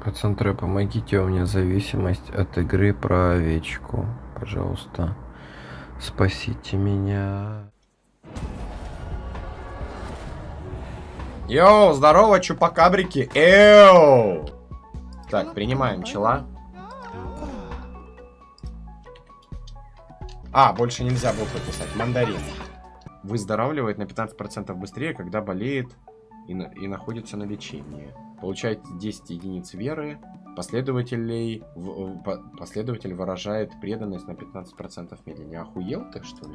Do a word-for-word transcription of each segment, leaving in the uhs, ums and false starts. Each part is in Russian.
Пацантры, помогите, у меня зависимость от игры про овечку. Пожалуйста, спасите меня. Йоу, здорово, чупакабрики. Эу! Так, принимаем чела. А, больше нельзя буквы писать. Мандарин. Выздоравливает на пятнадцать процентов быстрее, когда болеет и, на, и находится на лечении. Получает десять единиц веры. Последователей, в, в, последователь выражает преданность на пятнадцать процентов медленнее. Охуел ты, что ли?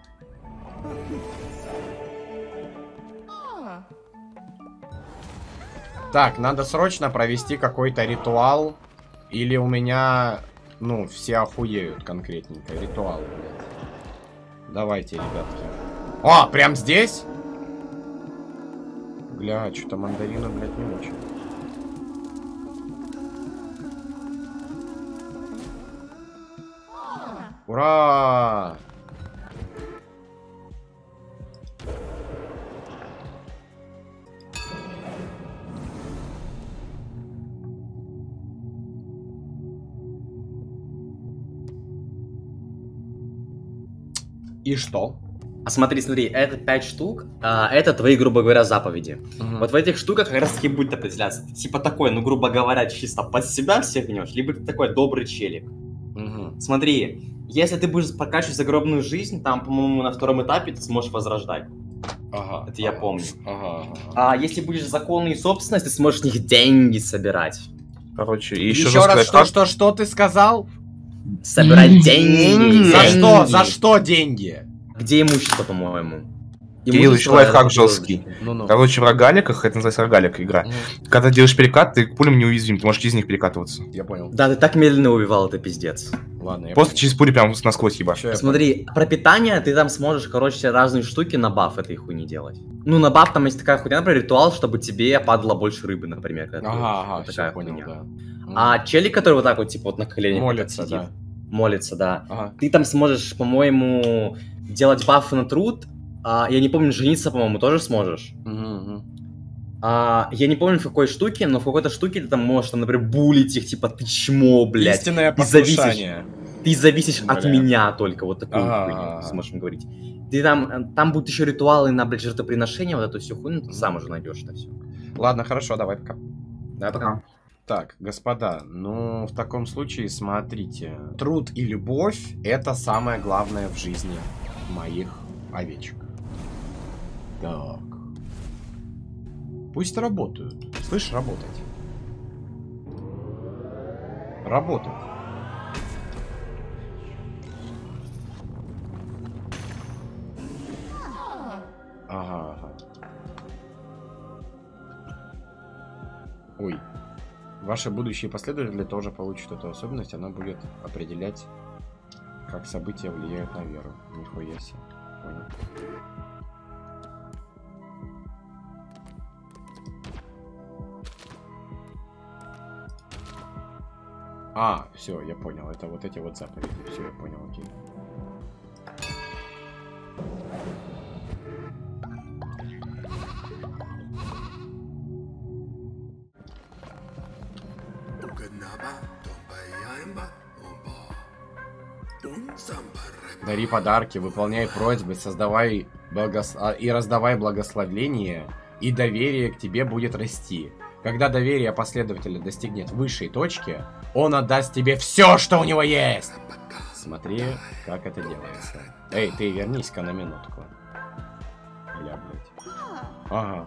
Так, надо срочно провести какой-то ритуал. Или у меня, ну, все охуеют конкретненько. Ритуал, блядь. Давайте, ребятки. О, прям здесь? Бля, что-то мандарина, блядь, не очень. Ура! И что? А смотри, смотри, это пять штук, а это твои, грубо говоря, заповеди. Угу. Вот в этих штуках как раз таки будет определяться. Ты типа такой, ну, грубо говоря, чисто под себя всех гнешь, либо ты такой добрый челик. Угу. Смотри, если ты будешь прокачивать загробную жизнь, там, по-моему, на втором этапе ты сможешь возрождать. Ага. Это я помню. Ага, ага. А если будешь законный собственность, ты сможешь с них деньги собирать. Короче, и еще, еще раз, сказать, что, как... что, что ты сказал? Собирать деньги. За что? За что деньги? Где имущество, по-моему? Кирилл, еще лайфхак жесткий. Ну -ну. Короче, в рогаликах, это называется рогалик игра. Mm. Когда делаешь перекат, ты к пулям неуязвим, ты можешь из них перекатываться. Я понял. Да, ты так медленно убивал, это пиздец. Ладно, я Просто понял. через пули прям насквозь ебашь. Смотри, про питание ты там сможешь, короче, разные штуки на баф этой хуйни делать. Ну, на баф там есть такая хуйня, например, ритуал, чтобы тебе падало больше рыбы, например. Ага, ага, вот такая все, хуйня. понял, да. Mm. А челик, который вот так вот, типа, вот на коленях молится, сидит, да. Молится, да. Ага. Ты там сможешь, по-моему, делать бафы на труд. А, я не помню, жениться, по-моему, тоже сможешь. Угу. А, я не помню, в какой штуке, но в какой-то штуке ты там можешь, там, например, булить их, типа, ты чмо, блядь. Истинное ты зависишь, ты зависишь Бля. от меня только, вот такую ага. хуйню, сможем говорить. Ты там, там будут еще ритуалы на, блядь, жертвоприношение, вот эту всю хуйню, ты сам уже найдешь это все. Ладно, хорошо, давай пока. Давай пока. Так, господа, ну, в таком случае, смотрите. Труд и любовь – это самое главное в жизни моих овечек. Так. Пусть работают. Слышь, работать. Работают. Ага, ага. Ой. Ваши будущие последователи тоже получат эту особенность. Она будет определять, как события влияют на веру. Нихуя себе. Понял. А, все, я понял. Это вот эти вот заповеди. Все, я понял, окей. Дари подарки, выполняй просьбы, создавай благос... и раздавай благословление, и доверие к тебе будет расти. Когда доверие последователя достигнет высшей точки, он отдаст тебе все, что у него есть. Смотри, как это делается. Эй, ты вернись-ка на минутку. Бля, блядь. Ага.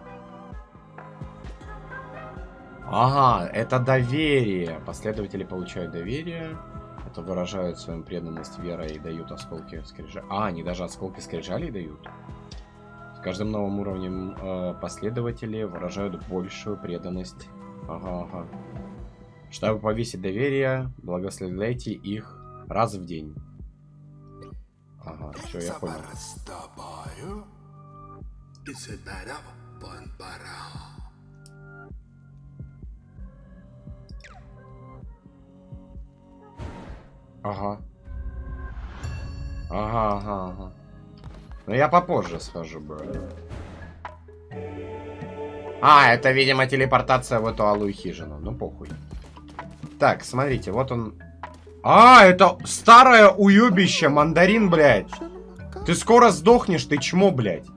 Ага, это доверие. Последователи получают доверие. Это выражают свою преданность верой и дают осколки скрижали. А, они даже осколки скрижалей дают. С каждым новым уровнем э, последователи выражают большую преданность. Ага, ага. Чтобы повысить доверие, благословляйте их раз в день. Ага, все, я понял. Ага. Ага, ага, ага. Но я попозже схожу, бро. А, это, видимо, телепортация в эту алую хижину. Ну, похуй. Так, смотрите, вот он. А, это старое уебище, мандарин, блядь. Ты скоро сдохнешь, ты чмо, блядь.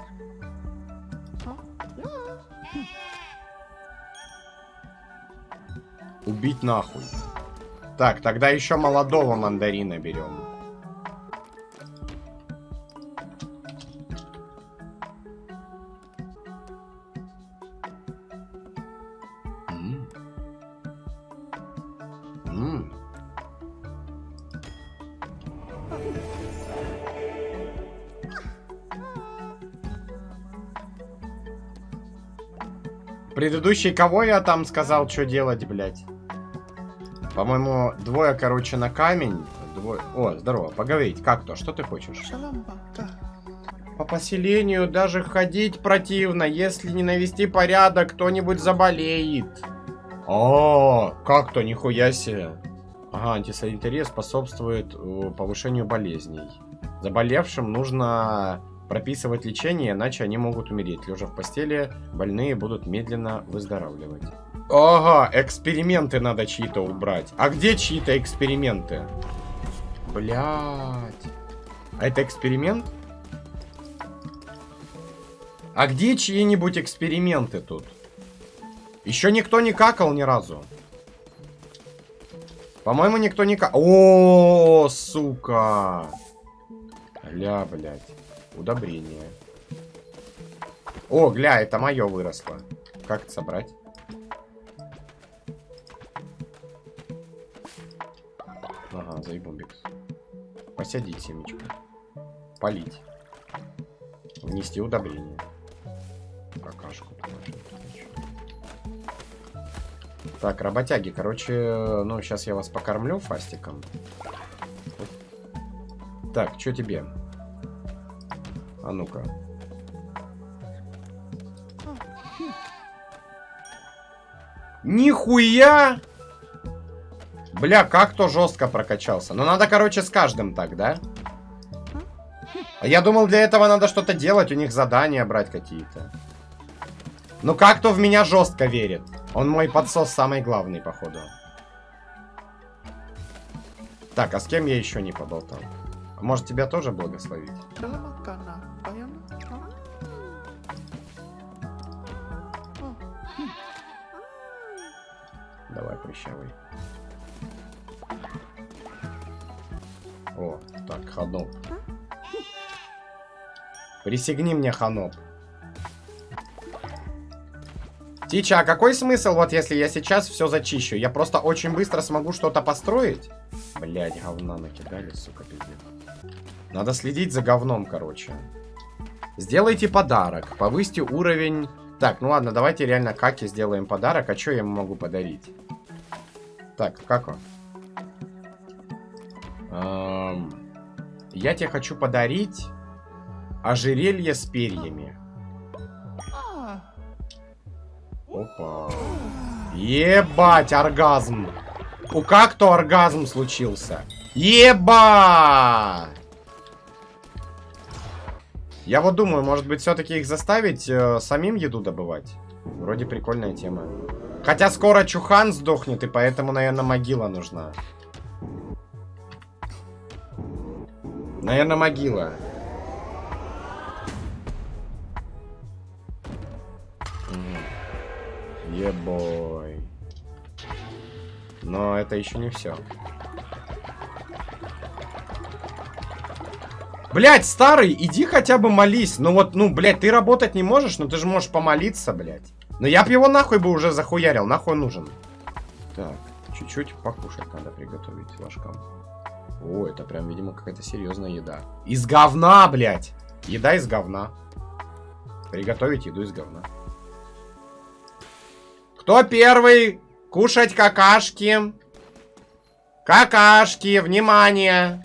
Убить нахуй. Так, тогда еще молодого мандарина берем. М. М. Предыдущий кого я там сказал, что делать, блядь? По-моему, двое, короче, на камень. Двое... О, здорово, поговорить. Как то? Что ты хочешь? По поселению даже ходить противно. Если не навести порядок, кто-нибудь заболеет. О, как то, нихуя себе. Ага, антисанитария способствует повышению болезней. Заболевшим нужно прописывать лечение, иначе они могут умереть. Лежа в постели, больные будут медленно выздоравливать. Ага, эксперименты надо чьи-то убрать. А где чьи-то эксперименты? Блять. А это эксперимент? А где чьи-нибудь эксперименты тут? Еще никто не какал ни разу. По-моему, никто не какал. О, сука. Ля, блядь. Удобрение. О, гля, это мое выросло. Как это собрать? Ага, заебомбикс. Посадить семечко. Полить. Внести удобрение. Какашку положить. Так, работяги, короче, ну, сейчас я вас покормлю фастиком. Так, что тебе? А ну-ка. Нихуя! Бля, как то жестко прокачался. Ну, надо, короче, с каждым так, да? А я думал, для этого надо что-то делать, у них задания брать какие-то. Ну, как-то в меня жестко верит. Он мой подсос самый главный, походу. Так, а с кем я еще не поболтал? Может, тебя тоже благословить? Давай, прыщавый. О, так, Ханоп. Присягни мне, Ханоп. Тича, а какой смысл, вот если я сейчас все зачищу? Я просто очень быстро смогу что-то построить? Блять, говна накидали, сука, пиздец. Надо следить за говном, короче. Сделайте подарок, повысьте уровень. Так, ну ладно, давайте реально Каке сделаем подарок. А что я ему могу подарить? Так, Како. Эм, я тебе хочу подарить ожерелье с перьями. Опа. Ебать, оргазм. У как-то оргазм случился. Ебать. Я вот думаю, может быть, все-таки их заставить э, самим еду добывать. Вроде прикольная тема. Хотя скоро Чухан сдохнет, и поэтому, наверное, могила нужна. Наверное, могила. Ебой. Но это еще не все. Блять, старый, иди хотя бы молись. Ну вот, ну, блять, ты работать не можешь, но ты же можешь помолиться, блять. Но я б его нахуй бы уже захуярил, нахуй нужен. Так, чуть-чуть покушать надо приготовить ложкам. О, это прям, видимо, какая-то серьезная еда. Из говна, блять. Еда из говна. Приготовить еду из говна. Кто первый? Кушать какашки. Какашки, внимание.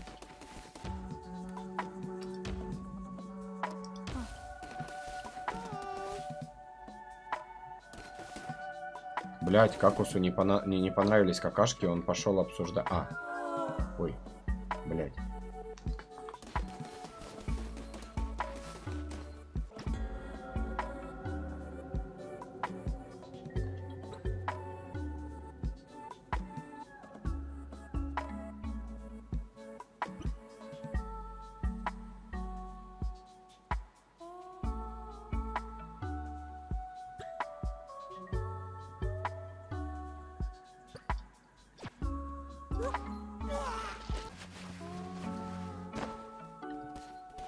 Блять, Какусу не, пона... не, не понравились какашки, он пошел обсуждать. А. Ой. Блять.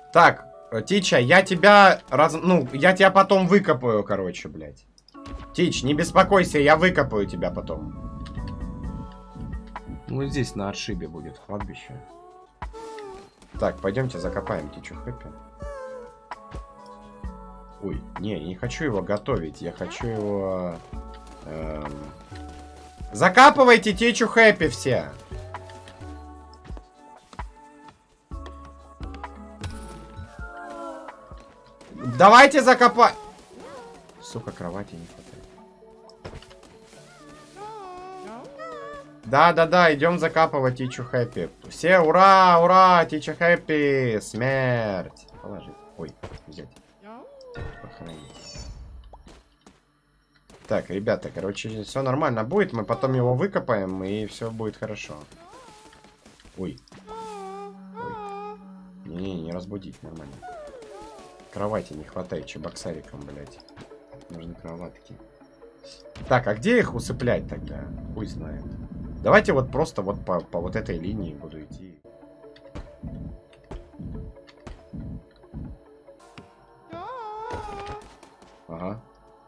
Так, Тича, я тебя раз... Ну, я тебя потом выкопаю, короче, блядь. Тич, не беспокойся, я выкопаю тебя потом. Ну, здесь на отшибе будет кладбище. Так, пойдемте закопаем Тичу Хэппи. Ой, не, я не хочу его готовить, я хочу его... Эм... Закапывайте Тичу Хэппи все! Давайте закопать! Сука, кровати не хватает. Да-да-да, идем закапывать Тичу Хэппи. Все, ура, ура, Тичу Хэппи! Смерть! Положить. Ой, взять. Похоронить. Так, ребята, короче, все нормально будет. Мы потом его выкопаем, и все будет хорошо. Ой. Ой. Не-не, не разбудить, нормально. Кровати не хватает, чебоксариком, блядь. Нужны кроватки. Так, а где их усыплять тогда? Пусть знает. Давайте вот просто вот по, по вот этой линии буду идти. Ага.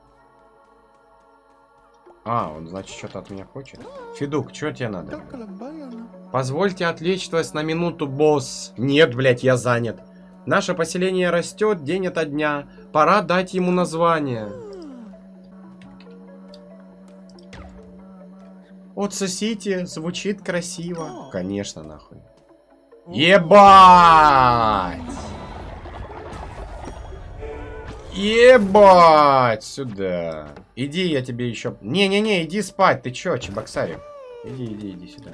А, он, значит, что-то от меня хочет. Федук, что тебе надо? Позвольте отвлечь вас на минуту, босс. Нет, блядь, я занят. Наше поселение растет день ото дня. Пора дать ему название. Отсосите, звучит красиво. Конечно, нахуй. Ебать! Ебать! Сюда. Иди, я тебе еще... Не-не-не, иди спать. Ты че, чебоксарик? Иди, иди, иди сюда.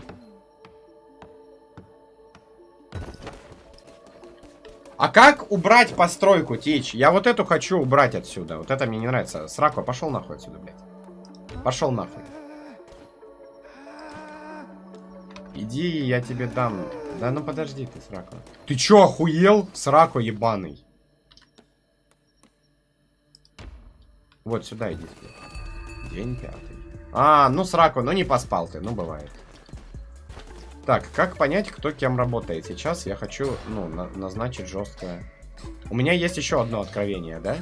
А как убрать постройку, Тич? Я вот эту хочу убрать отсюда. Вот это мне не нравится. Срако, пошел нахуй отсюда, блядь. Пошел нахуй. Иди, я тебе дам. Да ну подожди ты, Срако. Ты чё, охуел? Срако ебаный. Вот сюда иди. День пятый. А, ну Срако, ну не поспал ты, ну бывает. Так, как понять, кто кем работает? Сейчас я хочу, ну, на назначить жесткое. У меня есть еще одно откровение, да?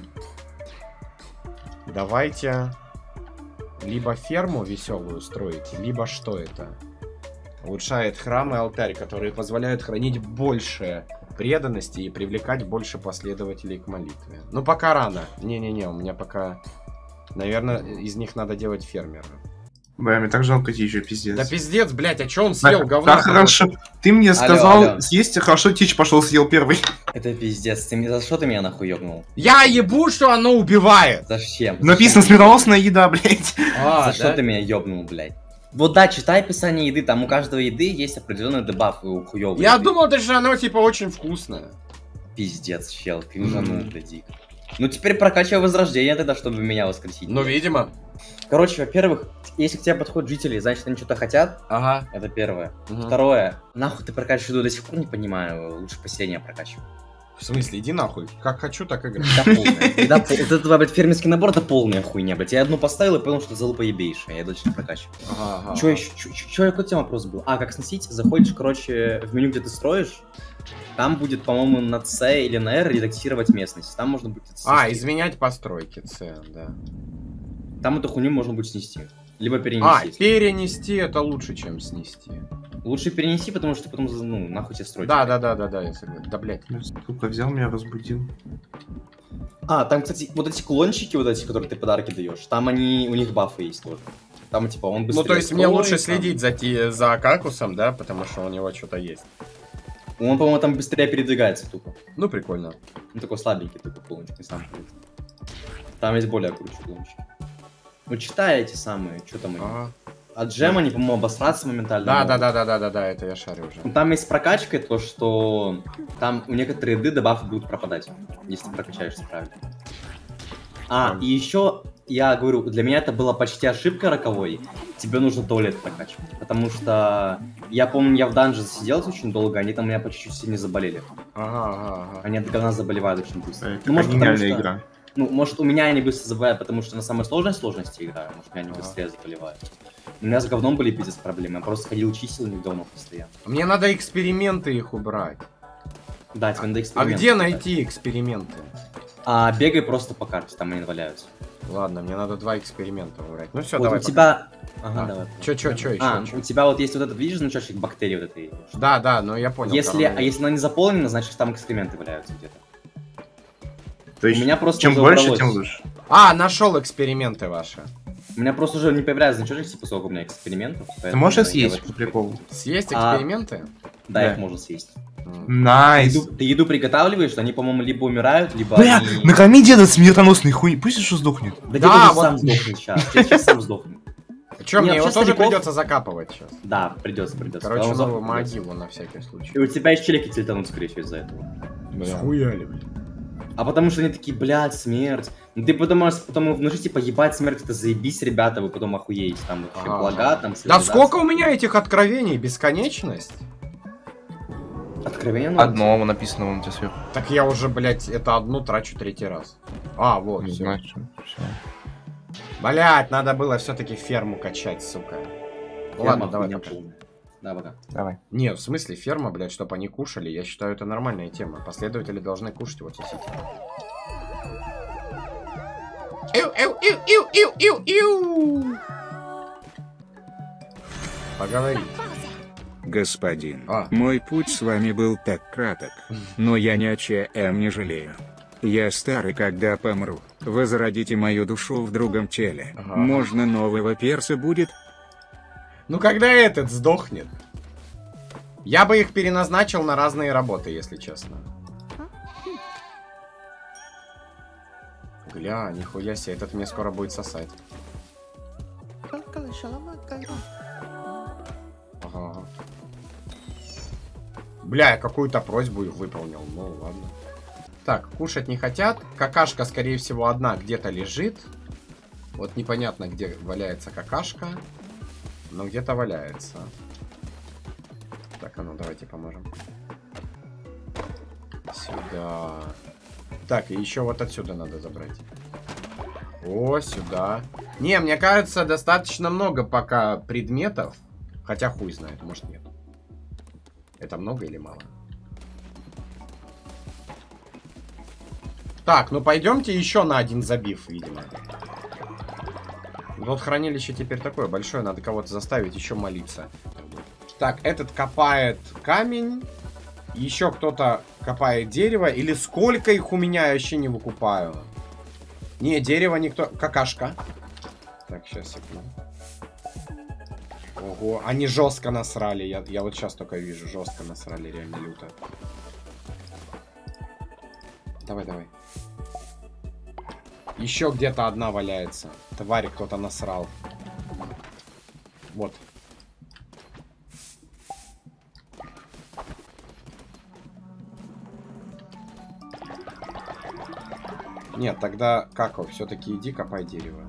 Давайте либо ферму веселую строить, либо что это? Улучшает храм и алтарь, которые позволяют хранить больше преданности и привлекать больше последователей к молитве. Ну, пока рано. Не-не-не, у меня пока... Наверное, из них надо делать фермера. Бля, мне так жалко Тича, пиздец. Да пиздец, блядь, а чё он съел, да, говно? Да хорошо, ты мне алло, сказал алло. съесть, а хорошо Тич пошел съел первый. Это пиздец, ты мне за что ты меня нахуй ёбнул? Я ебу, что оно убивает! Зачем? Написано смертоносная еда, блядь. А, За что ты меня ёбнул, блядь? Вот да, читай описание еды, там у каждого еды есть определенный дебаф у хуёвой Я еды. думал, даже оно типа очень вкусное. Пиздец, чел, ты уже ну, блядь. Ну теперь прокачивай возрождение тогда, чтобы меня воскресить. Ну, видимо. Короче, во-первых, если к тебе подходят жители, значит они что-то хотят. Ага. Это первое. Угу. Второе, нахуй ты прокачиваешь еду, до сих пор не понимаю, лучше поселение прокачивай. В смысле, иди нахуй. Как хочу, так играю. Да полная. Еда пол- Вот это, блядь, фермерский набор, это полная хуйня, блядь. Я одну поставил и понял, что залупа ебейшая, я дальше прокачиваю. Ага, ага. Чё еще? Чё, чё, чё, какой у тебя вопрос был? А, как сносить? Заходишь, короче, в меню, где ты строишь. Там будет, по-моему, на C или на R редактировать местность. Там можно будет... А, изменять постройки, С, да. Там эту хуйню можно будет снести. Либо А, перенести. перенести это лучше, чем снести. Лучше перенести, потому что потом, ну, нахуй тебе строить. Да, да, да, да, да, я согласен. Да, блядь. Сука, взял меня, разбудил. А, там, кстати, вот эти клончики, вот эти, которые ты подарки даешь, там они, у них бафы есть тоже. Там, типа, он быстрее Ну, то есть мне строит, лучше там- следить за, ти- за Какусом, да, потому что у него что-то есть. Он, по-моему, там быстрее передвигается тупо. Ну, прикольно. Он такой слабенький, такой клончик, не сам ходит. Там есть более круче клончики. Ну, читай эти самые, что там они. Ага. От джема они, по-моему, обосраться моментально Да, могут. да, да, да, да, да, да, это я шарю уже. Ну, там есть прокачка, то, что там у некоторые еды дебафы будут пропадать, если ты прокачаешься правильно. А, и еще, я говорю, для меня это была почти ошибка роковой. Тебе нужно туалет прокачивать. Потому что, я помню, я в данже засиделся очень долго, они там у меня по чуть-чуть сильно заболели. Ага, ага, ага. Они от говна заболевают очень быстро. Это Ну, может, потому гениальная что- игра. Ну, может, у меня они быстро забывают, потому что на самой сложной сложности играю. Может, у меня они Ага. быстрее заболевают. У меня с говном были пиздец проблемы. Я просто ходил, чистил, не говно постоянно. Мне надо эксперименты их убрать. Да, тебе надо А эксперименты. где найти эксперименты? А, бегай просто по карте, там они валяются. Ладно, мне надо два эксперимента выбрать. Ну все, Вот давай. у тебя... Ага, А, давай. чё, чё, чё А, еще? у тебя вот есть вот этот, видишь, значочек бактерий вот этой? Да, да, но я понял. Если, а коронавирус. если она не заполнена, значит там экскременты валяются где-то. То есть, У меня просто чем уже больше, убралось. тем лучше. А, нашел эксперименты ваши. У меня просто уже не появляется значочек, типа, сколько у меня экспериментов. Ты можешь их я съесть, вот- по приколу? Съесть А, эксперименты? Да, Да. их можно съесть. М. Найс. Еду- ты еду приготавливаешь, они, по-моему, либо умирают, либо Бля, они... накорми деда смертоносной хуй. Пусть что сдохнет. Да, Да, дед уже вот- сам сдохнет сейчас. Дед сейчас сам сдохнет. Чё, Не, мне его вообще тоже стариков- придется закапывать сейчас? Да, придется, придется. Короче, Он новую сдохнет, придется. могилу на всякий случай. И у тебя есть челики тельтанут, скорее всего, из-за этого. Схуяли, блин. А потому что они такие, блядь, смерть. Ну ты подумаешь, потом внутри, типа, ебать, смерть, это заебись, ребята, вы потом охуеете. Там вообще Ага. блага, там... Да цивилизация. сколько у меня этих откровений? Бесконечность? Откровение норм. Одно написано вон у тебя сверху. Так я уже, блядь, это одну трачу третий раз. А, вот, Не всё. знаю, что. Всё. Блядь, надо было все-таки ферму качать, сука. Ферма Ладно, давай хуйня пока. полная. Да, пока. Давай. Не, в смысле ферма, блядь, чтобы они кушали, я считаю, это нормальная тема. Последователи должны кушать, вот сосите. Иу, иу, иу, иу, иу, иу, иу. Поговори. Господин, А. мой путь с вами был так краток, но я ни о чем не жалею. Я старый, когда помру. Возродите мою душу в другом теле. Ага. Можно нового перса будет? Ну, когда этот сдохнет? Я бы их переназначил на разные работы, если честно. Гля, нихуя себе, этот мне скоро будет сосать. Ага. Бля, я какую-то просьбу выполнил, ну ладно. Так, кушать не хотят. Какашка, скорее всего, одна где-то лежит. Вот непонятно, где валяется какашка. Но где-то валяется. Так, а ну давайте поможем. Сюда. Так, и еще вот отсюда надо забрать. О, сюда. Не, мне кажется, достаточно много пока предметов. Хотя хуй знает, может нет. Это много или мало? Так, ну пойдемте еще на один забив, видимо. Вот хранилище теперь такое большое, надо кого-то заставить еще молиться. Так, этот копает камень. Еще кто-то копает дерево. Или сколько их у меня, я вообще не выкупаю. Не, дерево никто... Какашка. Так, сейчас, секунду. Ого, они жестко насрали. Я, я вот сейчас только вижу, жестко насрали, реально люто. Давай, давай. Еще где-то одна валяется. Тварь кто-то насрал. Вот. Нет, тогда как все-таки иди копай дерево.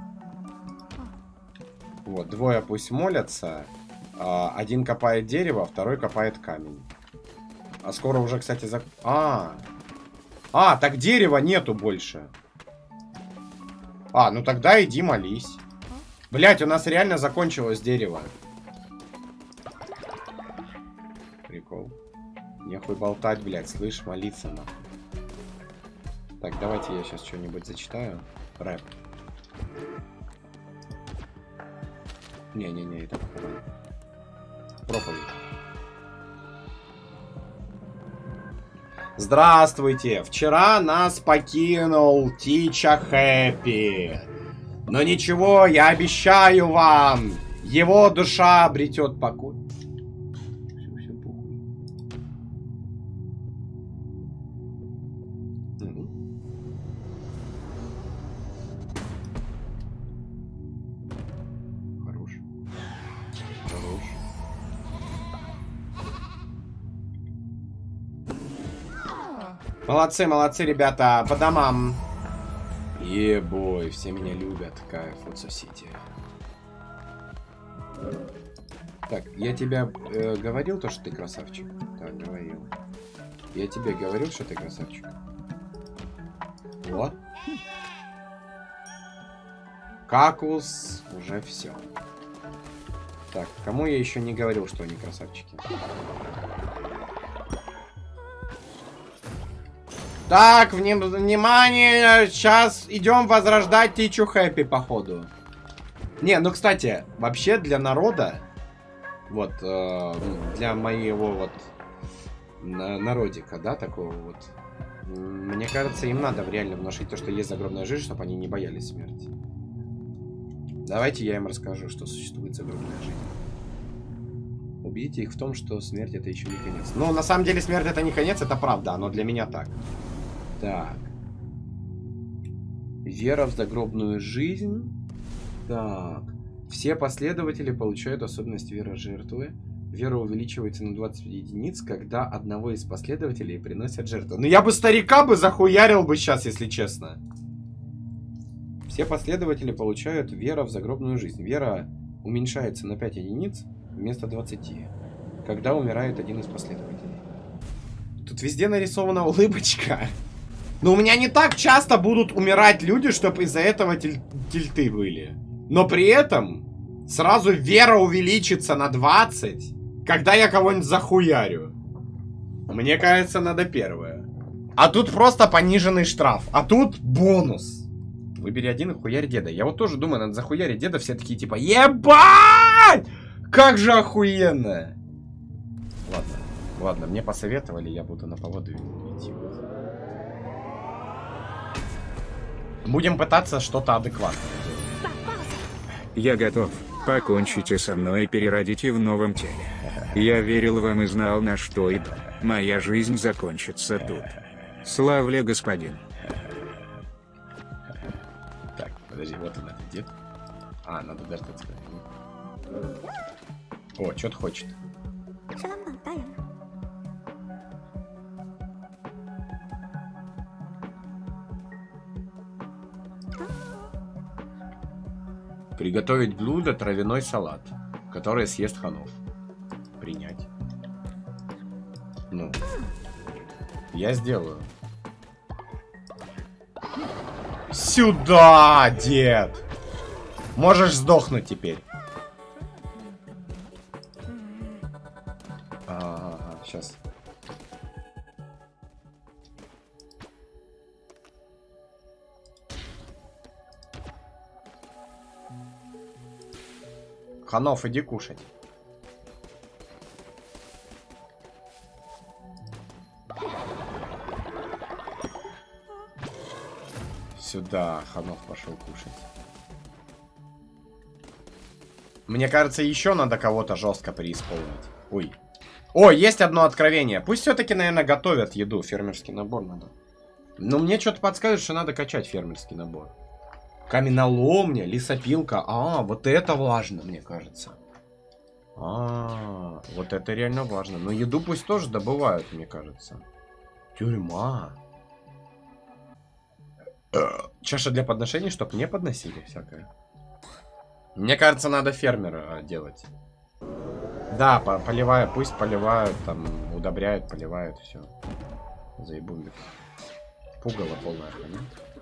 Вот, двое пусть молятся. А, один копает дерево, второй копает камень. А скоро уже, кстати, за... А, а, так дерева нету больше. А, ну тогда иди молись. Блять, у нас реально закончилось дерево. Прикол. Нехуй болтать, блядь, слышь, молиться нахуй. Так, давайте я сейчас что-нибудь зачитаю. Рэп. Не-не-не, это пока. Проповедь. Здравствуйте! Вчера нас покинул Тича Хэппи. Но ничего, я обещаю вам, его душа обретет покой. Все, все, похуй. Угу. Хорош. Хорош. Молодцы, молодцы, ребята, по домам. Ебой, все меня любят, кайф, вот сосите. Так, я тебя э, говорил то, что ты красавчик? Да, говорил. Я тебе говорил, что ты красавчик. Вот. Какус, уже все. Так, кому я еще не говорил, что они красавчики? Так, вним внимание, сейчас идем возрождать Teach You Happy, походу. Не, ну, кстати, вообще для народа, вот, э, для моего вот народика, да, такого вот, мне кажется, им надо реально внушить то, что есть загробная жизнь, чтобы они не боялись смерти. Давайте я им расскажу, что существует загробная жизнь. Убедите их в том, что смерть это еще не конец. Ну, на самом деле, смерть это не конец, это правда, но для меня так. Так. Вера в загробную жизнь. Так. Все последователи получают особенность веры жертвы. Вера увеличивается на двадцать единиц, когда одного из последователей приносят жертву. Ну я бы старика бы захуярил бы сейчас, если честно. Все последователи получают вера в загробную жизнь. Вера уменьшается на пять единиц вместо двадцати, когда умирает один из последователей. Тут везде нарисована улыбочка. Но у меня не так часто будут умирать люди, чтобы из-за этого тель тильты были. Но при этом сразу вера увеличится на двадцать, когда я кого-нибудь захуярю. Мне кажется, надо первое. А тут просто пониженный штраф. А тут бонус. Выбери один и хуярь деда. Я вот тоже думаю, надо захуярить деда. Все такие типа, ебать! Как же охуенно! Ладно, ладно, мне посоветовали, я буду на поводу идти. Будем пытаться что-то адекватное делать. Я готов. Покончите со мной и переродите в новом теле. Я верил вам и знал, на что иду. Моя жизнь закончится тут. Славля, господин. Так, подожди, вот он этот дед. А, надо даже так сказать. О, что-то хочет. Приготовить блюдо травяной салат, который съест Ханов. Принять. Ну, я сделаю. Сюда, дед! Можешь сдохнуть теперь. А, сейчас. Ханов, иди кушать. Сюда, Ханов пошел кушать. Мне кажется, еще надо кого-то жестко преисполнить. Ой. О, есть одно откровение. Пусть все-таки, наверное, готовят еду. Фермерский набор надо. Но мне что-то подсказывает, что надо качать фермерский набор. Каменоломня, лесопилка. А, вот это важно, мне кажется. А, вот это реально важно. Но еду пусть тоже добывают, мне кажется. Тюрьма. Чаша для подношений, чтобы не подносили всякое. Мне кажется, надо фермера делать. Да, по поливают, пусть поливают, там, удобряют, поливают, все. Заебумик. Пугало полная хрень.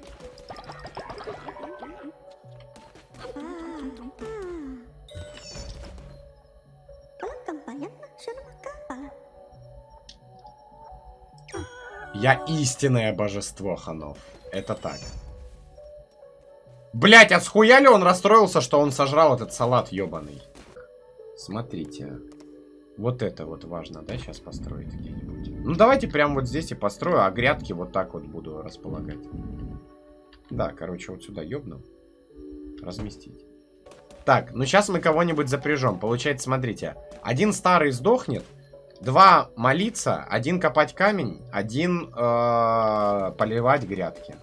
Я истинное божество, Ханов. Это так. Блять, а схуяли он расстроился, что он сожрал этот салат ебаный? Смотрите. Вот это вот важно, да, сейчас построить где-нибудь. Ну, давайте прямо вот здесь и построю, а грядки вот так вот буду располагать. Да, короче, вот сюда ёбну. Разместить. Так, ну сейчас мы кого-нибудь запряжем. Получается, смотрите. Один старый сдохнет, два молиться, один копать камень, один э, поливать грядки.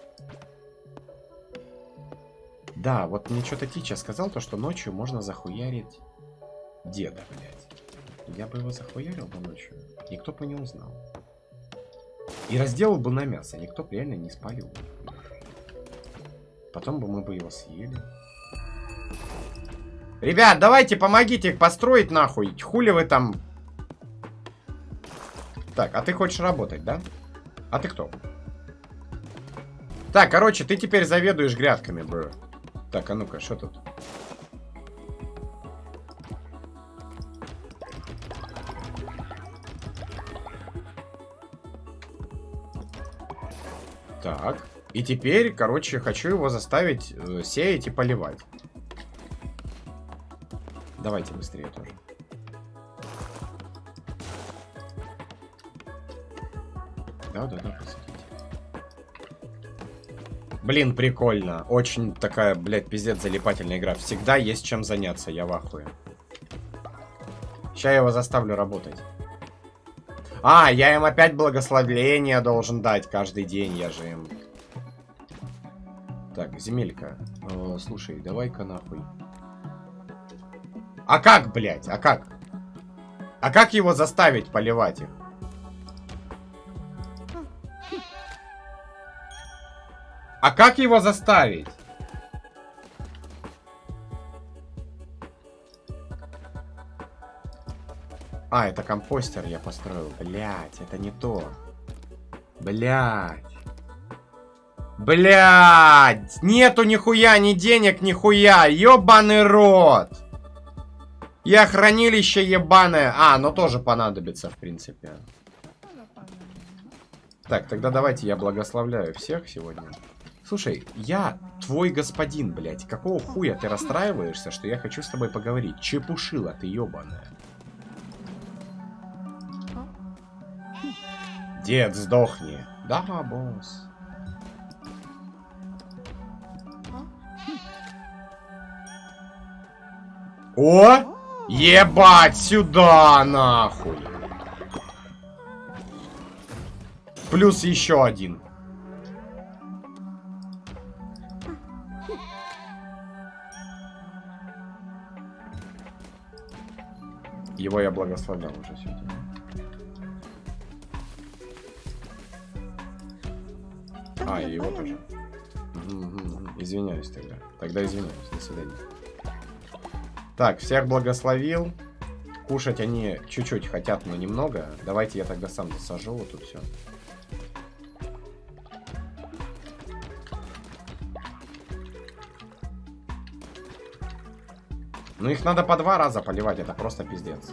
Да, вот мне что-то Тича сказал, то, что ночью можно захуярить деда, блядь. Я бы его захуярил бы ночью. Никто бы не узнал. И разделал бы на мясо. Никто бы реально не спалил бы. Потом бы мы бы его съели. Ребят, давайте помогите их построить нахуй. Хули вы там... Так, а ты хочешь работать, да? А ты кто? Так, короче, ты теперь заведуешь грядками, бро. Так, а ну-ка, что тут? Так. И теперь, короче, хочу его заставить э, сеять и поливать. Давайте быстрее тоже. Да-да-да, посадите. Блин, прикольно. Очень такая, блядь, пиздец залипательная игра. Всегда есть чем заняться, я в ахуе. Сейчас я его заставлю работать. А, я им опять благословление должен дать каждый день, я же им... Так, земелька. Э, слушай, давай-ка нахуй. А как, блядь, а как? А как его заставить поливать их? А как его заставить? А, это компостер я построил. Блять, это не то. Блять. Блять. Нету нихуя, ни денег, нихуя. Ёбаный рот. Я хранилище ебаное. А, ну тоже понадобится, в принципе. Так, тогда давайте я благословляю всех сегодня. Слушай, я твой господин, блядь. Какого хуя ты расстраиваешься, что я хочу с тобой поговорить? Чепушила ты ебаная. Дед, сдохни. Да, босс. О! Ебать, сюда, нахуй. Плюс еще один. Его я благословлял уже сегодня. А, и его тоже. Извиняюсь тогда. Тогда извиняюсь. До свидания. Так, всех благословил. Кушать они чуть-чуть хотят, но немного. Давайте я тогда сам засажу вот тут все. Ну их надо по два раза поливать, это просто пиздец.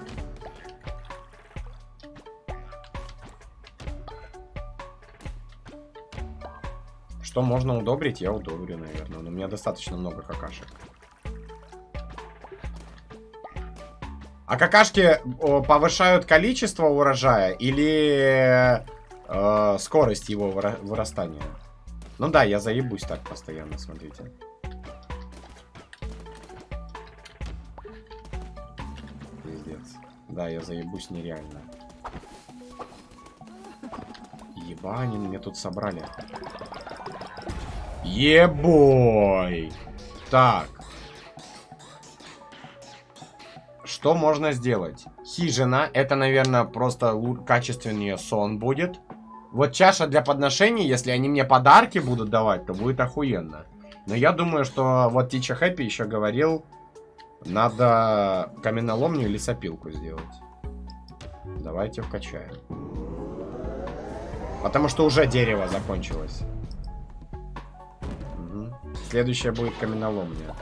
Что можно удобрить, я удобрю, наверное. Но у меня достаточно много какашек. А какашки о, повышают количество урожая или э, скорость его выра вырастания? Ну да, я заебусь так постоянно, смотрите. Пиздец. Да, я заебусь нереально. Ебанин, меня тут собрали. Ебой! Так. Что можно сделать? Хижина. Это, наверное, просто качественнее сон будет. Вот чаша для подношений, если они мне подарки будут давать, то будет охуенно. Но я думаю, что вот Тича Хэппи еще говорил, надо каменоломню или сопилку сделать. Давайте вкачаем. Потому что уже дерево закончилось. Угу. Следующее будет каменоломня.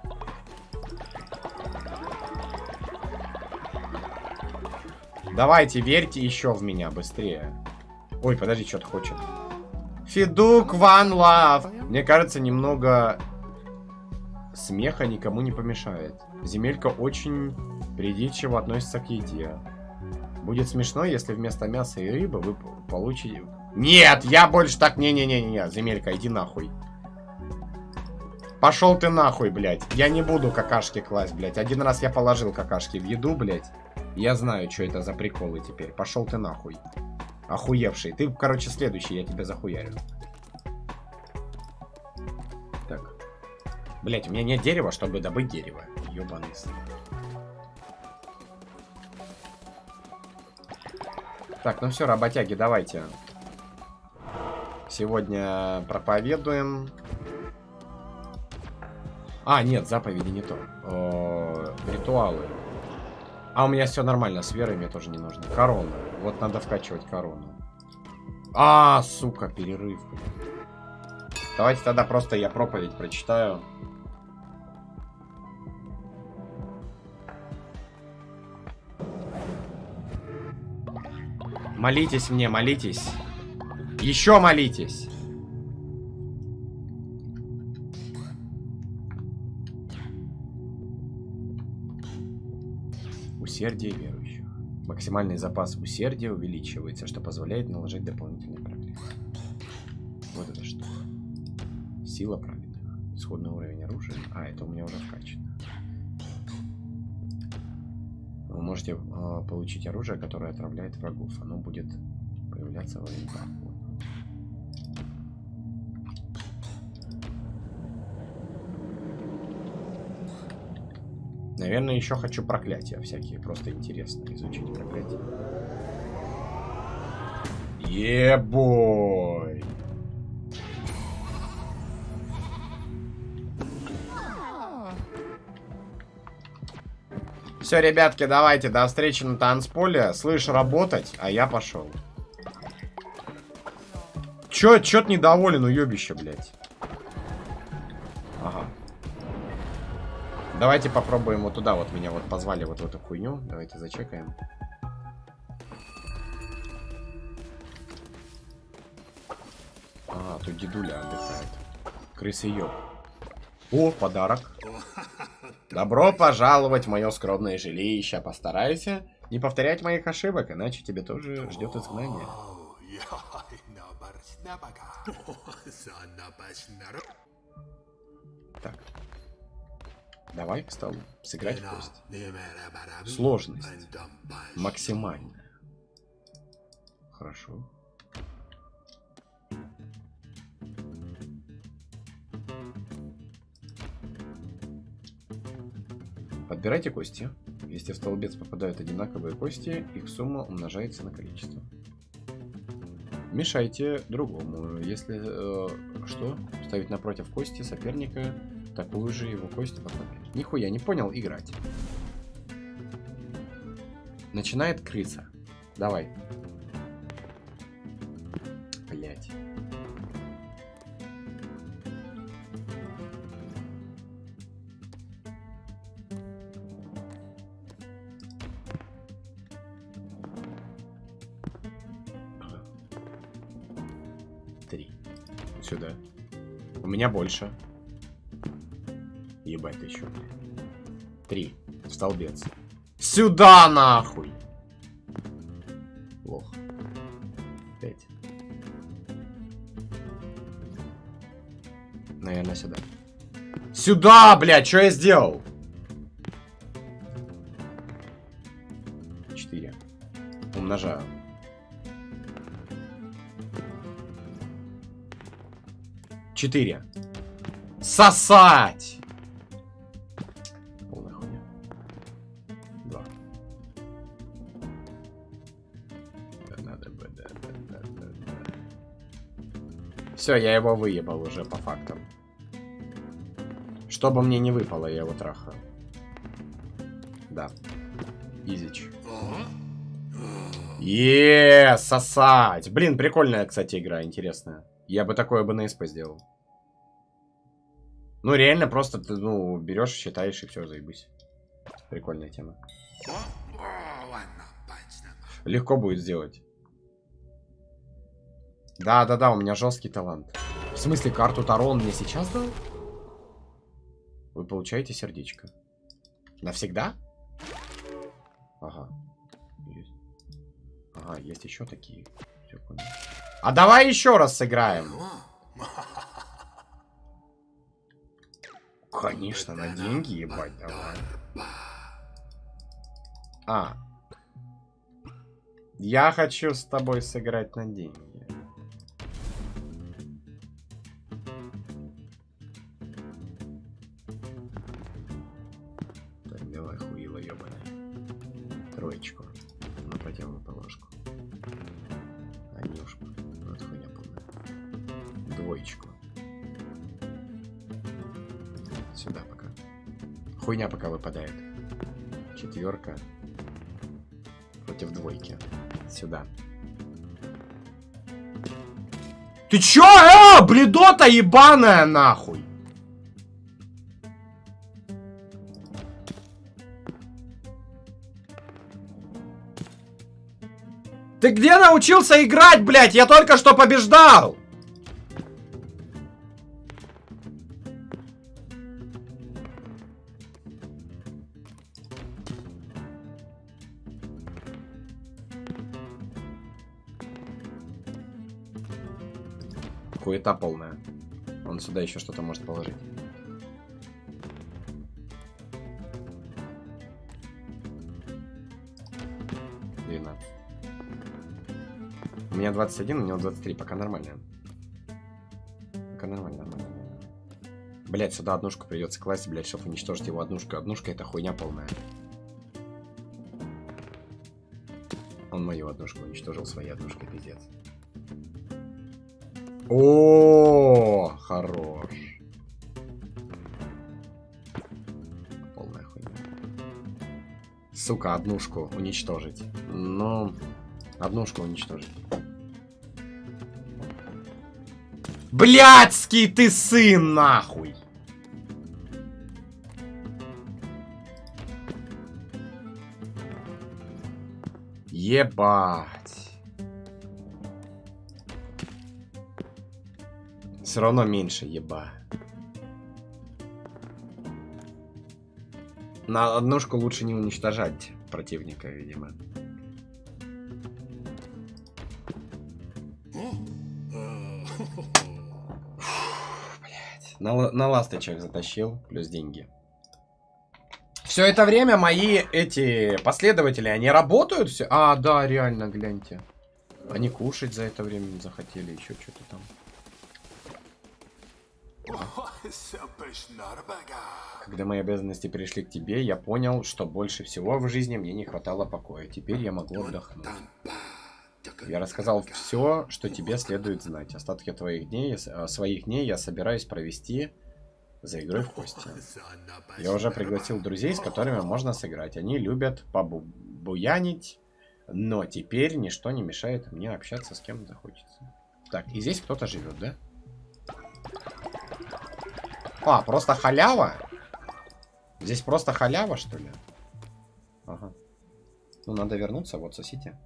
Давайте, верьте еще в меня, быстрее. Ой, подожди, что-то хочет. Федук, one love. Мне кажется, немного смеха никому не помешает. Земелька очень придирчиво относится к еде. Будет смешно, если вместо мяса и рыбы вы получите... Нет, я больше так... Не-не-не-не, Земелька, иди нахуй. Пошел ты нахуй, блядь. Я не буду какашки класть, блядь. Один раз я положил какашки в еду, блядь. Я знаю, что это за приколы теперь. Пошел ты нахуй. Охуевший. Ты, короче, следующий, я тебя захуярю. Так. Блять, у меня нет дерева, чтобы добыть дерево. Ёбаный сын. Так, ну все, работяги, давайте. Сегодня проповедуем. А, нет, заповеди не то. О, ритуалы. А у меня все нормально, с верой мне тоже не нужно. Корона. Вот надо вкачивать корону. А, сука, перерыв. Давайте тогда просто я проповедь прочитаю. Молитесь мне, молитесь. Еще молитесь. Усердие верующих. Максимальный запас усердия увеличивается, что позволяет наложить дополнительные проклятия. Вот это что. Сила праведных. Исходный уровень оружия. А, это у меня уже вкачано. Вы можете э, получить оружие, которое отравляет врагов. Оно будет появляться во время прохода. Наверное, еще хочу проклятия всякие. Просто интересно изучить проклятия. Ебой! Все, ребятки, давайте, до встречи на танцполе. Слышь, работать, а я пошел. Чё, чё-то недоволен, уёбище, блядь. Ага. Давайте попробуем вот туда, вот меня вот позвали вот в эту хуйню. Давайте зачекаем. А, тут дедуля отдыхает. Крысы ёб. О, подарок. Добро пожаловать в мое скромное жилище. Постарайся не повторять моих ошибок, иначе тебе тоже ждет изгнание. Так. Давай к столу. Сыграть в кость. Сложность. Максимальная. Хорошо. Подбирайте кости. Если в столбец попадают одинаковые кости, их сумма умножается на количество. Мешайте другому. Если э, что, ставить напротив кости соперника, такую же его кость попадает. Нихуя не понял играть. Начинает крыса. Давай. Блять. Три. Сюда. У меня больше. Ебать, ты чё? Три. В столбец. Сюда, нахуй! Лох. Пять. Наверное, сюда. Сюда, блядь! Что я сделал? Четыре. Умножаю. Четыре. Сосать! Полная хуйня. Два. Надо бы, да, да, да, да, да. Все, я его выебал уже по фактам. Что бы мне не выпало, я его трахаю. Да. Изич. Еее, сосать. Блин, прикольная, кстати, игра, интересная. Я бы такое бы на СП сделал. Ну, реально, просто ты, ну, берешь, считаешь и все, заебись. Прикольная тема. Легко будет сделать. Да-да-да, у меня жесткий талант. В смысле, карту Таро он мне сейчас дал? Вы получаете сердечко. Навсегда? Ага. Есть. Ага, есть еще такие. Все понял. А давай еще раз сыграем. Конечно, на деньги, ебать, давай. А. Я хочу с тобой сыграть на деньги. Так, давай, хуило, ебаный. Троечку. На противоположку. Анюшку. Вот хуйня полная. Двоечку. Сюда пока. Хуйня пока выпадает. Четверка. Против двойки. Сюда. Ты чё, э, бредота ебаная, нахуй? Ты где научился играть, блядь? Я только что побеждал! хуета полная. Он сюда еще что-то может положить. Видно. У меня двадцать один, у него двадцать три. Пока нормально. Пока нормально, нормально. Блять, сюда однушку придется класть, блять, чтобы уничтожить его однушку. Однушка это хуйня полная. Он мою однушку уничтожил своей однушкой, пиздец. О, хорош. Полная хуйня. Сука, однушку уничтожить. Ну, однушку уничтожить. Блядский ты сын, нахуй! Ебать. Все равно меньше, еба. На однушку лучше не уничтожать противника, видимо. На, на ласточек затащил, плюс деньги. Все это время мои эти последователи, они работают все? А, да, реально, гляньте. Они кушать за это время не захотели, еще что-то там. Когда мои обязанности перешли к тебе, я понял, что больше всего в жизни мне не хватало покоя. Теперь я могу отдохнуть. Я рассказал все, что тебе следует знать. Остатки твоих дней, своих дней я собираюсь провести за игрой в кости. Я уже пригласил друзей, с которыми можно сыграть. Они любят побуянить, но теперь ничто не мешает мне общаться с кем захочется. Так, и здесь кто-то живет, да? А, просто халява? Здесь просто халява, что ли? Ага. Ну, надо вернуться, вот, сосите.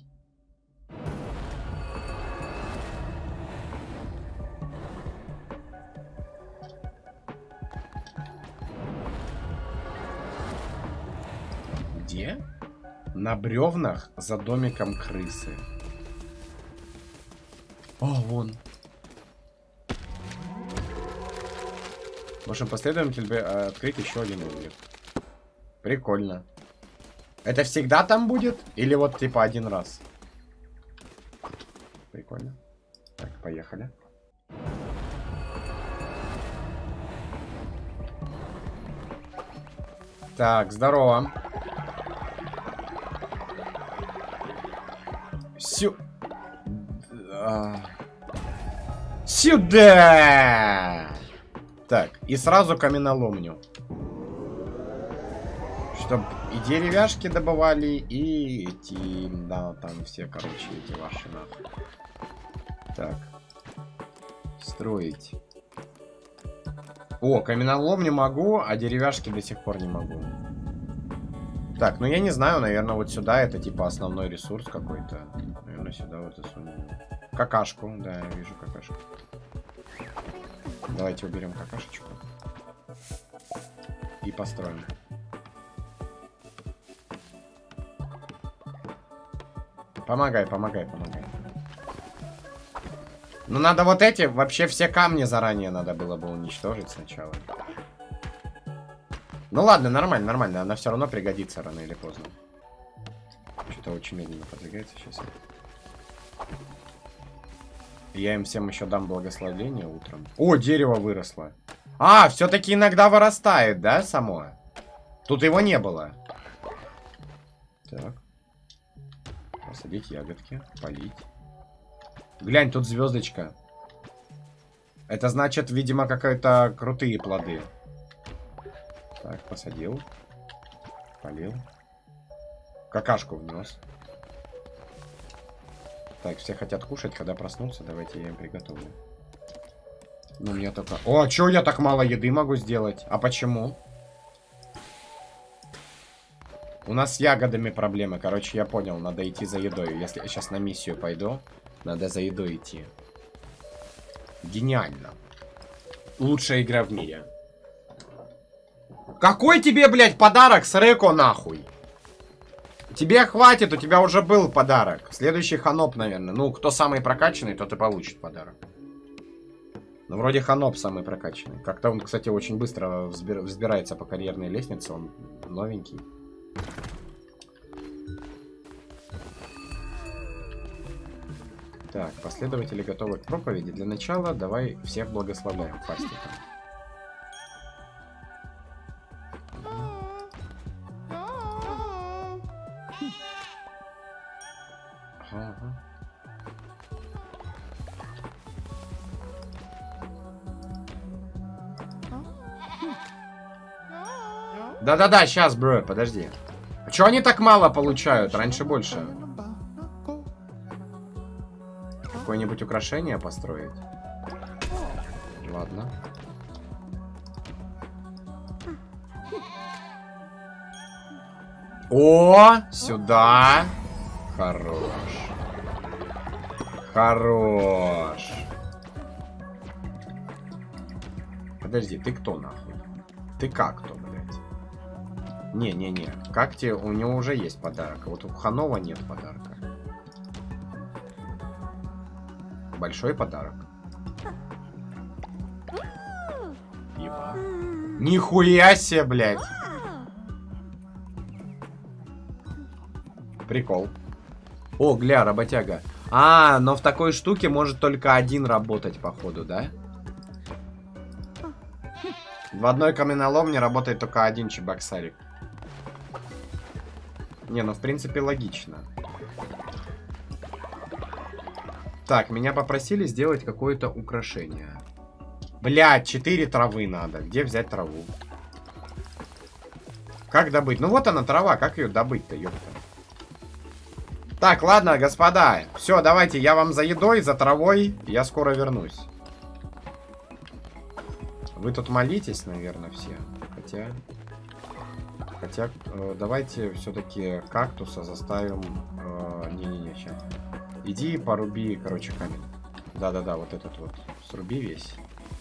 Где? На бревнах за домиком крысы. О, вон. Можем последовательно открыть еще один уголик. Прикольно. Это всегда там будет? Или вот типа один раз? Прикольно. Так, поехали. Так, здорово. Сю... Сюда! Так, и сразу каменоломню. Чтоб и деревяшки добывали, и эти... Да, там все, короче, эти ваши нахуй. Так. Строить. О, каменоломню могу, а деревяшки до сих пор не могу. Так, ну я не знаю, наверное, вот сюда это типа основной ресурс какой-то. Наверное, сюда вот засунем. Какашку, да, я вижу какашку. Давайте уберем какашечку. И построим. Помогай, помогай, помогай. Ну надо вот эти, вообще все камни заранее надо было бы уничтожить сначала. Ну ладно, нормально, нормально. Она все равно пригодится рано или поздно. Что-то очень медленно продвигается сейчас. Я им всем еще дам благословение утром. О, дерево выросло. А, все-таки иногда вырастает, да, само? Тут его не было. Так. Посадить ягодки, полить. Глянь, тут звездочка. Это значит, видимо, какие-то крутые плоды. Так, посадил. Полил. Какашку внес. Так, все хотят кушать, когда проснутся. Давайте я им приготовлю. Ну, мне только... О, а чё я так мало еды могу сделать? А почему? У нас с ягодами проблемы. Короче, я понял, надо идти за едой. Если я сейчас на миссию пойду, надо за едой идти. Гениально. Лучшая игра в мире. Какой тебе, блядь, подарок с Реко, нахуй? Тебе хватит, у тебя уже был подарок. Следующий Ханоп, наверное. Ну, кто самый прокачанный, тот и получит подарок. Ну, вроде Ханоп самый прокачанный. Как-то он, кстати, очень быстро взбир... взбирается по карьерной лестнице. Он новенький. Так, последователи готовы к проповеди. Для начала давай всех благословляем фастиком. Ага. Да-да-да, сейчас, бро, подожди. А чё они так мало получают? Раньше больше. Какое-нибудь украшение построить? Ладно. О, сюда. Хорош. Хорош. Подожди, ты кто нахуй? Ты как кто, блядь? Не-не-не. Как тебе? У него уже есть подарок. А вот у Ханова нет подарка. Большой подарок. Еба. Нихуя себе, блядь. Прикол. О, гля, работяга. А, но в такой штуке может только один работать, походу, да? В одной каменоломне работает только один чебоксарик. Не, ну в принципе логично. Так, меня попросили сделать какое-то украшение. Блядь, четыре травы надо. Где взять траву? Как добыть? Ну вот она трава, как ее добыть-то, ёпта. Так, ладно, господа. Все, давайте, я вам за едой, за травой. Я скоро вернусь. Вы тут молитесь, наверное, все. Хотя... Хотя, э, давайте все-таки кактуса заставим... Не-не-не, э, сейчас. Иди поруби, короче, камень. Да-да-да, вот этот вот. Сруби весь.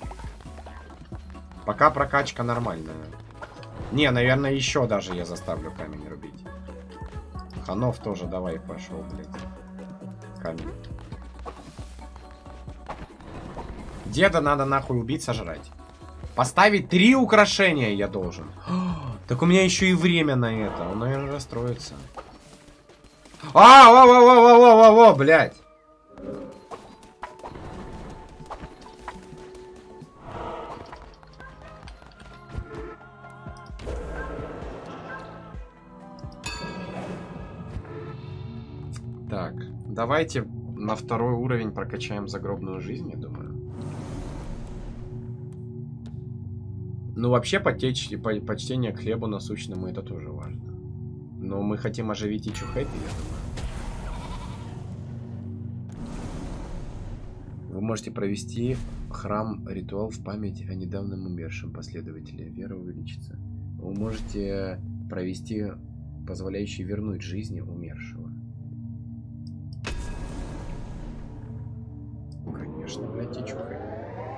Пока прокачка нормальная. Не, наверное, еще даже я заставлю камень рубить. Ханов тоже давай пошел, блядь. Камень. Деда надо нахуй убить, сожрать. Поставить три украшения я должен. Так у меня еще и время на это. Он, наверное, расстроится. А, во, во, во, во, во, во, во, блядь. Так, давайте на второй уровень прокачаем загробную жизнь, я думаю. Ну, вообще, потечь, почтение к хлебу насущному, это тоже важно. Но мы хотим оживить и Чухэппи, я думаю. Вы можете провести храм-ритуал в память о недавнем умершем последователе. Вера увеличится. Вы можете провести, позволяющий вернуть жизни умершего. Конечно, блядь, и Чухэппи.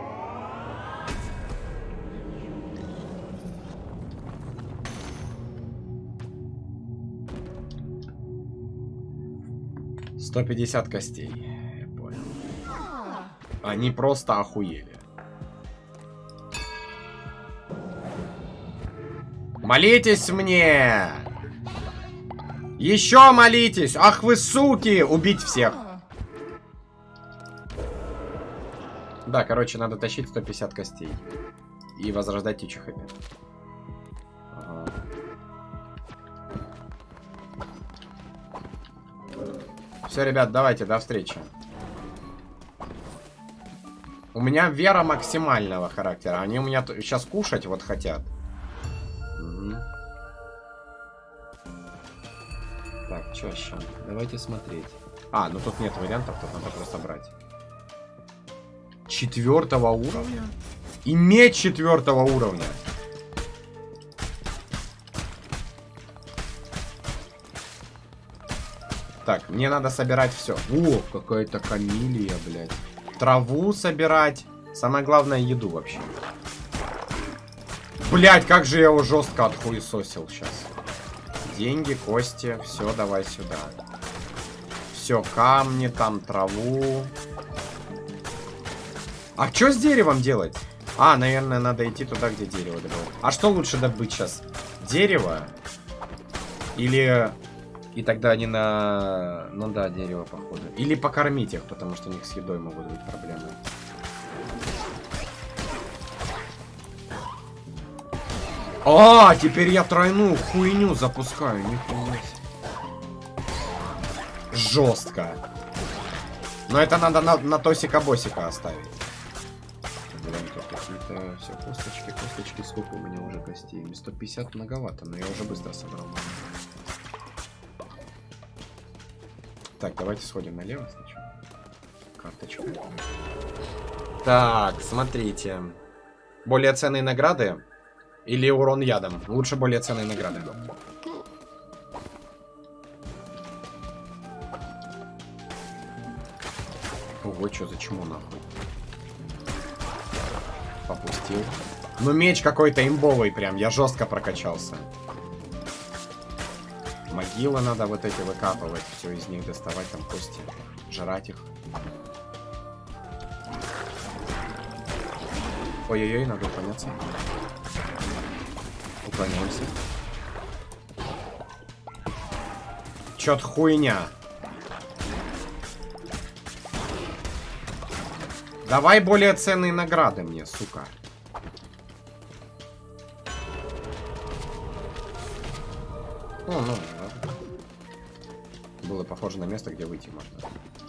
сто пятьдесят костей. Я понял. Они просто охуели. Молитесь мне! Еще молитесь! Ах вы суки! Убить всех! Да, короче, надо тащить сто пятьдесят костей. И возрождать Чухэппи. Ага. Все, ребят, давайте, до встречи. У меня вера максимального характера. Они у меня сейчас кушать вот хотят. Угу. Так, что сейчас? Давайте смотреть. А, ну тут нет вариантов, тут надо просто брать. Четвертого уровня? Иметь четвертого уровня. Так, мне надо собирать все. О, какая-то камелия, блядь. Траву собирать. Самое главное, еду вообще. Блядь, как же я его жестко отхуесосил сейчас. Деньги, кости. Все, давай сюда. Все, камни, там траву. А что с деревом делать? А, наверное, надо идти туда, где дерево добывать. А что лучше добыть сейчас? Дерево? Или... И тогда они на... Ну да, дерево, походу. Или покормить их, потому что у них с едой могут быть проблемы. А, теперь я тройную хуйню запускаю. Нихуя. Жестко. Но это надо на, на Тосика-босика оставить. Блин, тут какие-то все косточки, косточки. Сколько у меня уже костей? сто пятьдесят многовато, но я уже быстро собрал. Так, давайте сходим налево сначала. Карточку. Так, смотрите. Более ценные награды или урон ядом? Лучше более ценные награды. Ого, что за чмо нахуй? Попустил. Ну меч какой-то имбовый прям, я жестко прокачался. Могилы надо вот эти выкапывать, все из них доставать, там кости, жрать их. Ой-ой-ой, надо уклоняться. Уклоняемся. Чё-то хуйня. Давай более ценные награды мне, сука. Ну, ну, да. Было похоже на место, где выйти можно.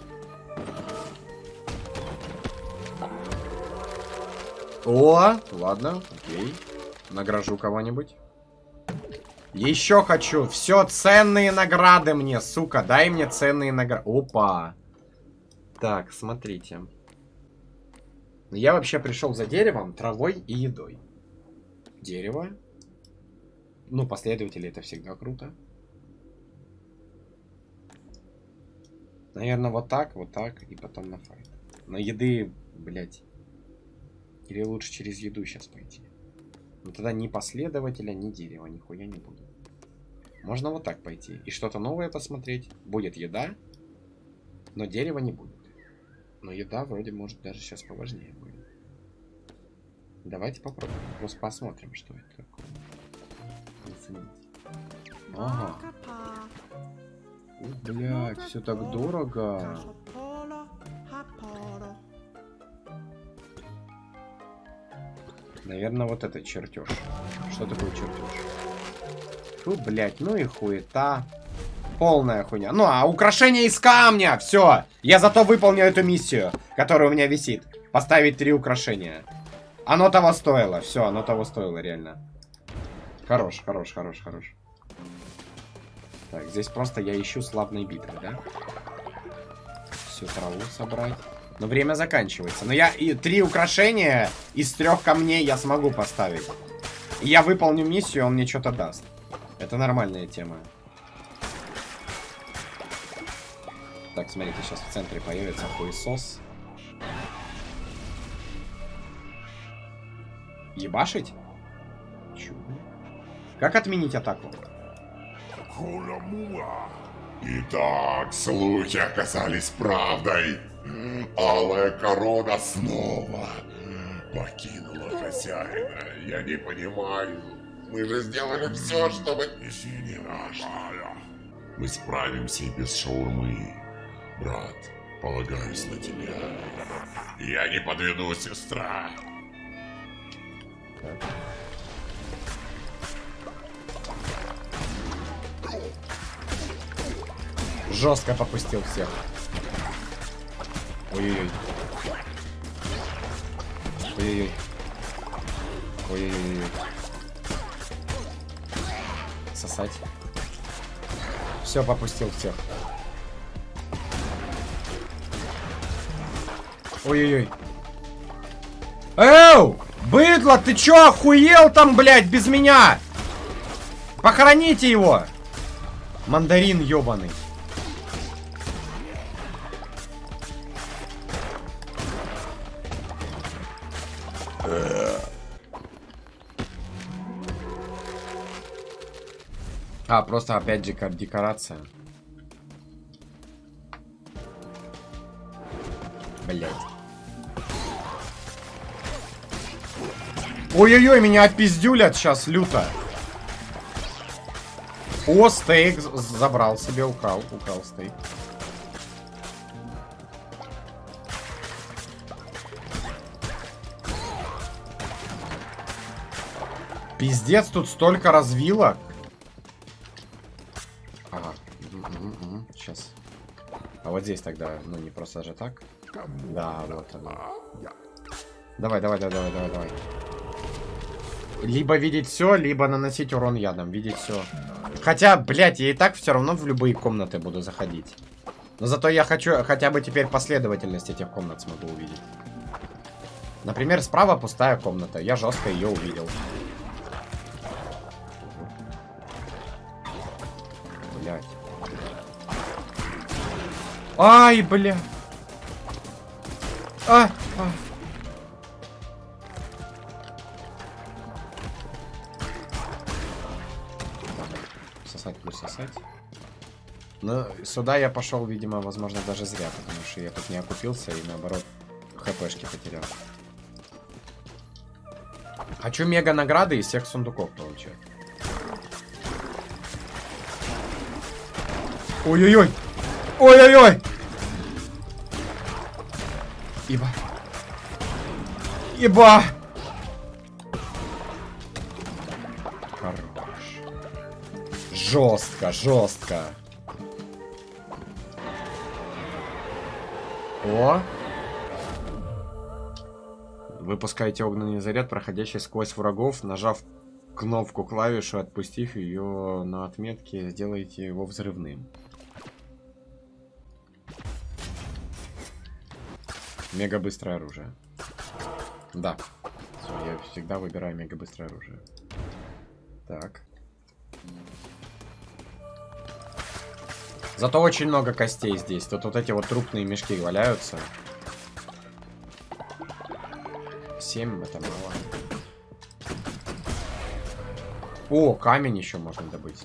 О, ладно, окей. Награжу кого-нибудь. Еще хочу. Все, ценные награды мне, сука. Дай мне ценные награды. Опа. Так, смотрите. Я вообще пришел за деревом, травой и едой. Дерево. Ну, последователи, это всегда круто. Наверное, вот так, вот так, и потом на файт. Но еды, блядь. Или лучше через еду сейчас пойти. Но тогда ни последователя, ни дерева, нихуя не буду. Можно вот так пойти. И что-то новое посмотреть. Будет еда, но дерева не будет. Но еда вроде может даже сейчас поважнее будет. Давайте попробуем. Просто посмотрим, что это такое. Ага. О, блядь, все так дорого. Наверное, вот это чертеж. Что такое чертеж? Фу, блядь, ну и хуета. Полная хуйня. Ну, а украшение из камня! Все! Я зато выполню эту миссию, которая у меня висит. Поставить три украшения. Оно того стоило. Все, оно того стоило, реально. Хорош, хорош, хорош, хорош. Так, здесь просто я ищу славные битвы, да? Всю траву собрать. Но время заканчивается. Но я и три украшения из трех камней я смогу поставить. И я выполню миссию, он мне что-то даст. Это нормальная тема. Так, смотрите, сейчас в центре появится хуесос. Ебашить? Чё? Как отменить атаку? Итак, слухи оказались правдой. Алая корона снова покинула хозяина. Я не понимаю. Мы же сделали все, чтобы... Извини, наш. Мы справимся и без шаурмы. Брат, полагаюсь на тебя. Я не подведу, сестра. Жестко попустил всех. Ой-ой-ой. Ой-ой-ой. Ой-ой-ой. Сосать. Все, попустил всех. Ой-ой-ой. Эу! Быдло, ты чё, охуел там, блядь, без меня? Похороните его! Мандарин ёбаный. А, просто опять же как декорация. Блять. Ой-ой-ой, меня опиздюлят сейчас люто. О, стейк забрал себе, украл, украл стейк. Пиздец, тут столько развилок. Ага. Сейчас. А вот здесь тогда, ну не просто же так. Да, вот она. Давай, давай, давай, давай, давай, давай. Либо видеть все, либо наносить урон ядом. Видеть все. Хотя, блядь, я и так все равно в любые комнаты буду заходить. Но зато я хочу хотя бы теперь последовательность этих комнат смогу увидеть. Например, справа пустая комната. Я жестко ее увидел. Блядь. Ай, бля. А, а. Сосать плюс сосать. Но сюда я пошел, видимо, возможно, даже зря, потому что я тут не окупился и наоборот хпшки потерял. Хочу мега награды из всех сундуков получать. Ой-ой-ой! Ой-ой-ой! Иба. Иба! Хорош. Жестко, жестко. О! Выпускаете огненный заряд, проходящий сквозь врагов, нажав кнопку клавишу, отпустив ее на отметке, сделайте его взрывным. Мега быстрое оружие. Да. Все, я всегда выбираю мега быстрое оружие. Так. Зато очень много костей здесь. Тут вот эти вот трупные мешки валяются. Семь, это мало. О, камень еще можно добыть.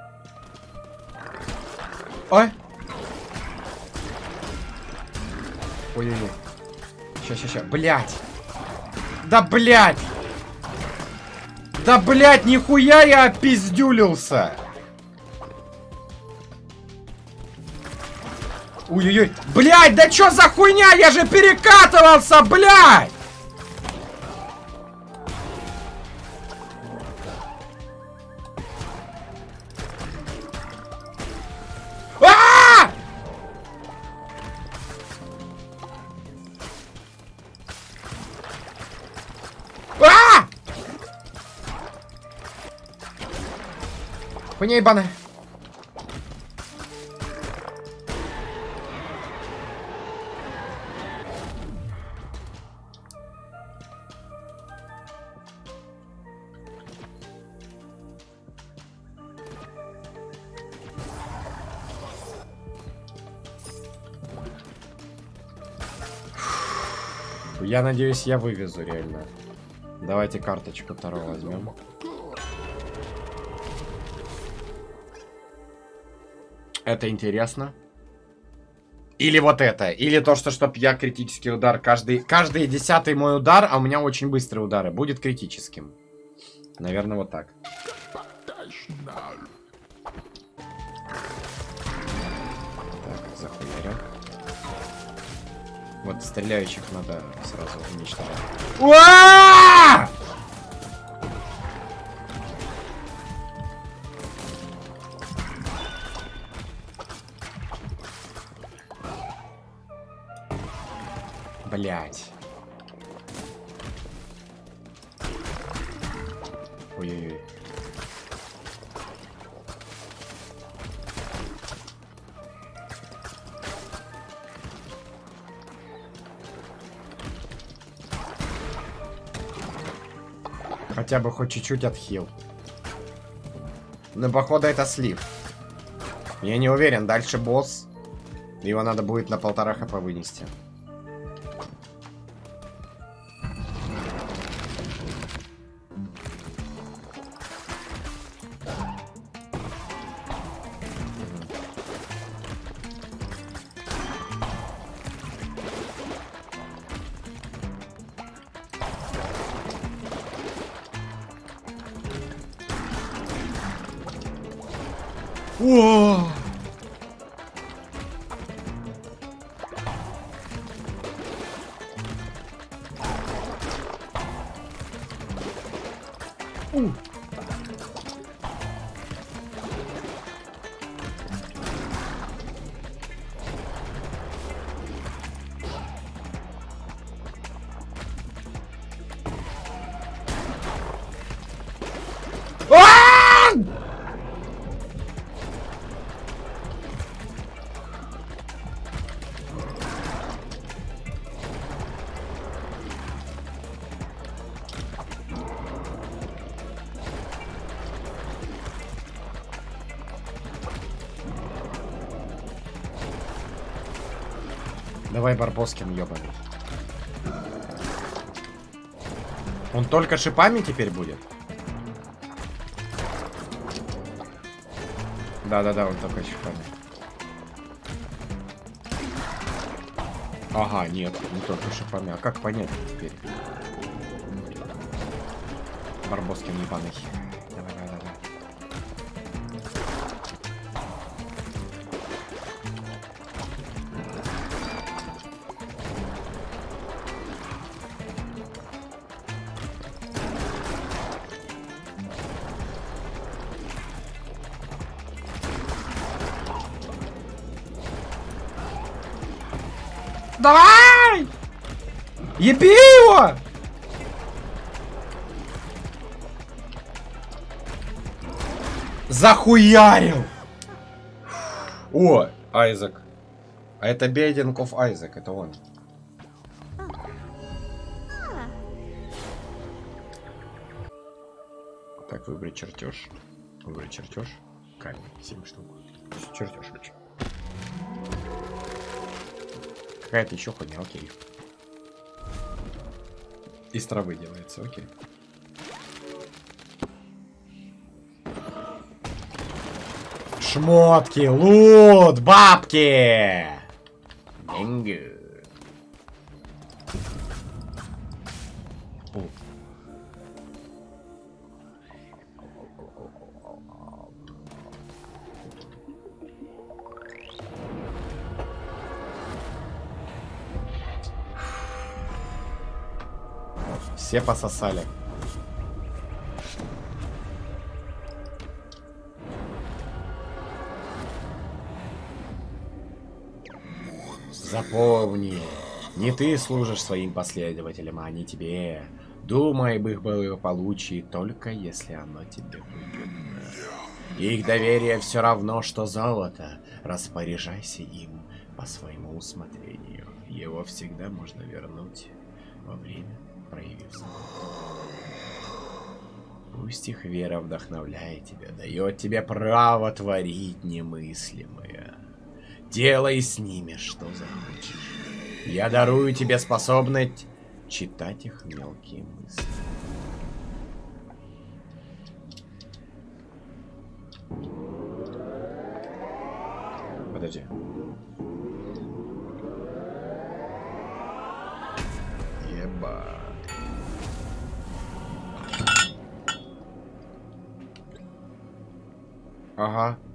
Ой! Ой-ой-ой. Ща, ща, ща. Блять! Да блять! Да блять, нихуя я опиздюлился! Ой-ой-ой. Блять, да чё за хуйня? Я же перекатывался, блять! Хуйня ебаная. Я надеюсь, я вывезу реально. Давайте карточку Таро возьмем. Это интересно. Или вот это. Или то, что чтоб я критический удар. Каждый, каждый десятый мой удар, а у меня очень быстрые удары, будет критическим. Наверное, вот так. Так, захуярил. Вот стреляющих надо сразу уничтожать. Уа! Блять. Ой-ой-ой. Хотя бы хоть чуть-чуть отхил. Но походу это слив. Я не уверен, дальше босс. Его надо будет на полтора хп вынести. О! У. Давай Барбоскин, ёбаный. Он только шипами теперь будет? Да-да-да, он только шипами. Ага, нет, не только шипами. А как понять теперь? Барбоскин ебаный. Давай, давай, давай. Давай! Еби его! Захуярил! О, Айзек. А это Бейдингов Айзек, это он. Так, выбрать чертеж. Выбрать чертеж. Камень, семь штук. Чертеж хочу. Какая-то еще хуйня, окей. Из травы делается, окей. Шмотки, лут, бабки! Деньги. О. Все пососали. Запомни, не ты служишь своим последователям, а они тебе. Думай об их благополучии только если оно тебе выгодно. Их доверие все равно, что золото. Распоряжайся им по своему усмотрению. Его всегда можно вернуть во время, проявив заботу. Пусть их вера вдохновляет тебя, дает тебе право творить немыслимое. Делай с ними, что захочешь. Я дарую тебе способность читать их мелкие мысли. Подожди. Ебать. Ага.